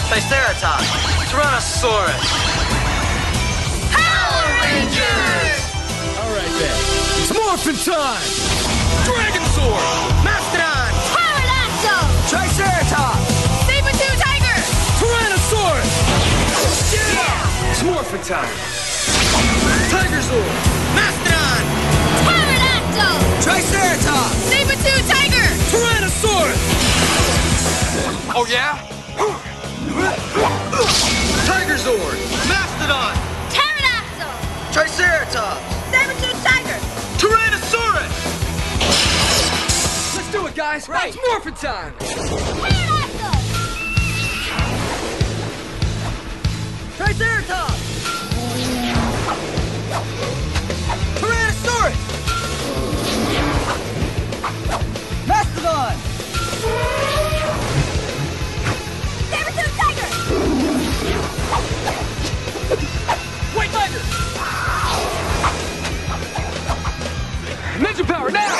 Triceratops. Tyrannosaurus. Power Rangers! Alright then. It's morphin' time! Dragon Sword! Mastodon. Pterodactyl! Triceratops. Saber-tooth tiger! Tyrannosaurus! Yeah! It's morphin' time! Tiger Sword! Mastodon. Pterodactyl! Triceratops. Saber-tooth tiger! Tyrannosaurus! Oh, yeah? Tiger Sword! Mastodon. Pterodactyl! Triceratops. Saber-tooth tiger! Tyrannosaurus. Let's do it, guys! Right. It's morphin' time! Pterodactyl! Triceratops. Tyrannosaurus. Mastodon. Saber-tooth tiger! White Tiger! Ninja power now!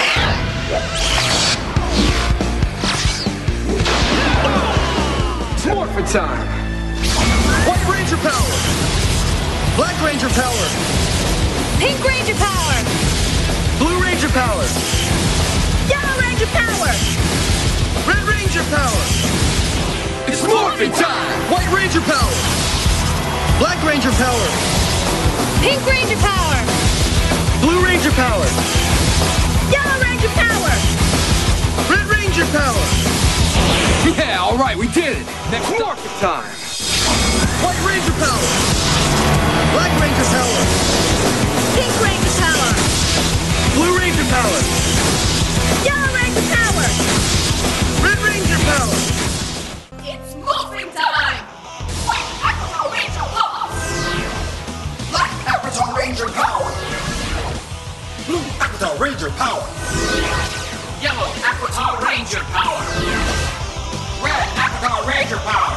It's morphin' time! White Ranger power! Black Ranger power. Pink Ranger power! Blue Ranger power. Yellow Ranger power! Red Ranger power. It's morphin' time! White Ranger power! Black Ranger power. Pink Ranger power! Blue Ranger power. Yellow Ranger power! Red Ranger power. Yeah, alright, we did it! Next morphin' time! White Ranger power! Black Ranger power. Pink Ranger power! Blue Ranger power. Yellow Ranger power! Red Ranger power. It's morphing time! White Aquatar Ranger power! Black Aquatar Ranger power! Blue Aquatar Ranger power! Yellow Aquatar Ranger power! Red Aquatar Ranger power!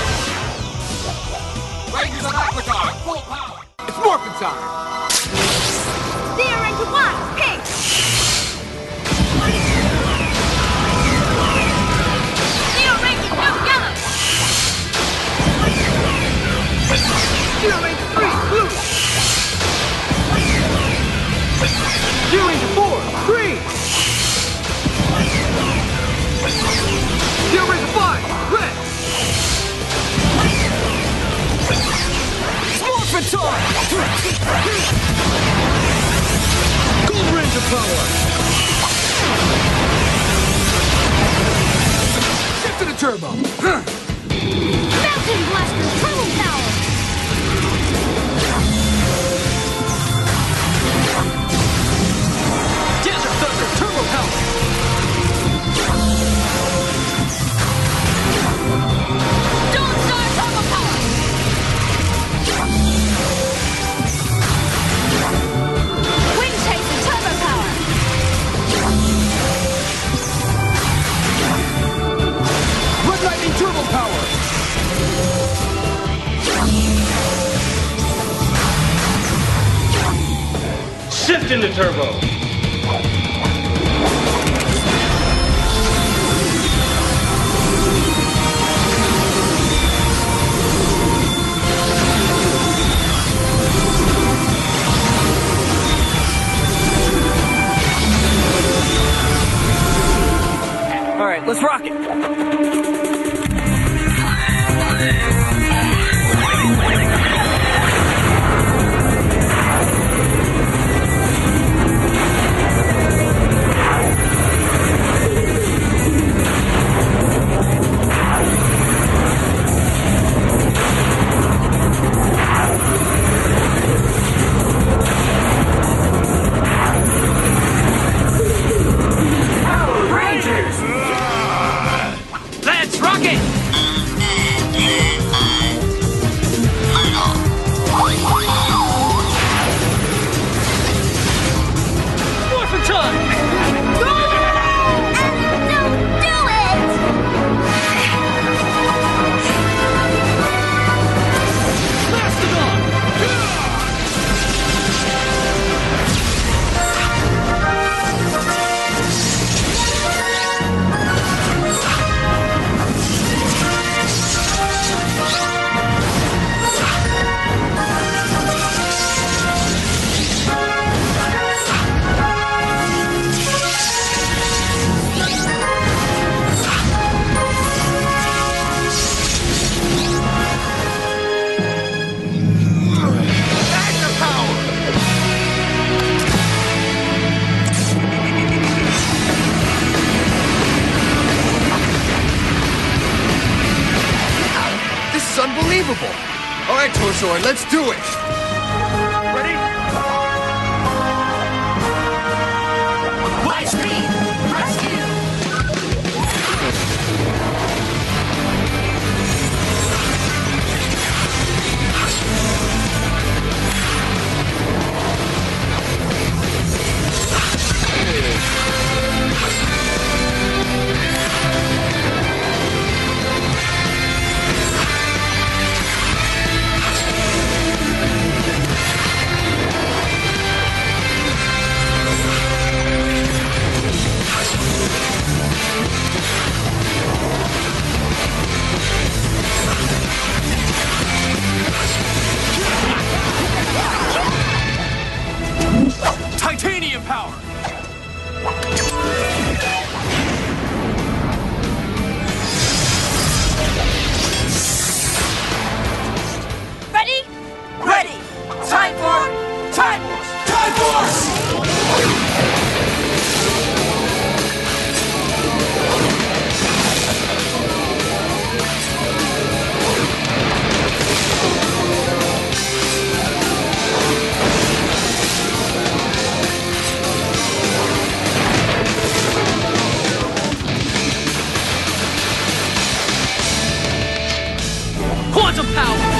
Rangers of Aquatar, full power! It's morphin' time! Steel Ranger 1, pink! Steel Ranger 2, yellow! Steel Ranger 3, blue! Steel Ranger 4, green! Steel Ranger 5, red! It's morphin' time! Gold Ranger power! Shift to the turbo! Mountain Blaster turbo power! Desert Thunder turbo power! Dawn Star turbo power! Wind Chaser turbo power! Red Lightning turbo power! Shift into turbo. All right, let's rock it! Let's Sword, let's do it! Ready? Light speed! Rescue! Titanium power! Ready? Ready! Time for Time Force! Time Force! Quantum power!